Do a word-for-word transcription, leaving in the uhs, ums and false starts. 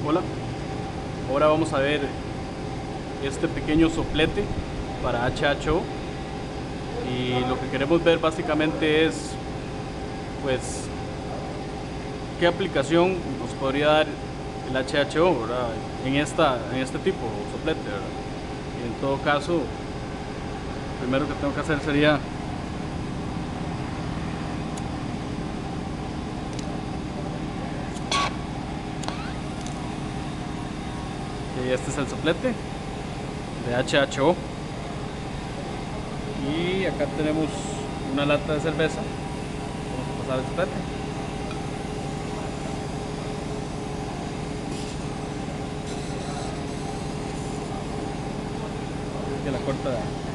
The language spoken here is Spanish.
Hola, ahora vamos a ver este pequeño soplete para H H O y lo que queremos ver básicamente es pues qué aplicación nos podría dar el H H O, ¿verdad? En, esta, en este tipo de soplete, ¿verdad? Y en todo caso, lo primero que tengo que hacer sería que este es el soplete de H H O y acá tenemos una lata de cerveza. Vamos a pasar el soplete. Que la corta